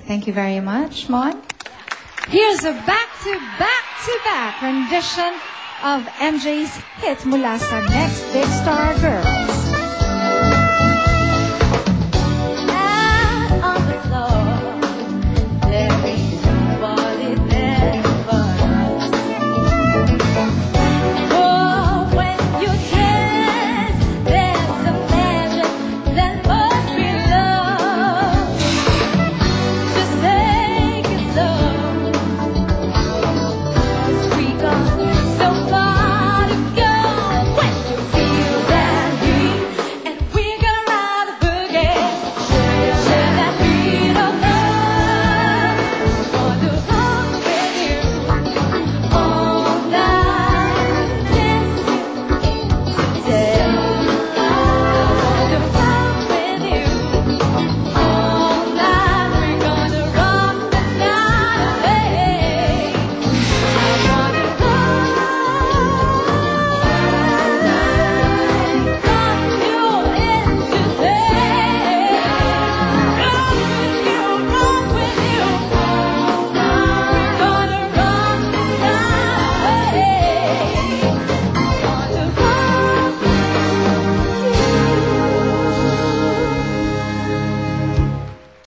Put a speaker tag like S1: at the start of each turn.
S1: Thank you very much, Mon. Here's a back-to-back-to-back rendition of MJ's hit mula sa Next Big Star Girls.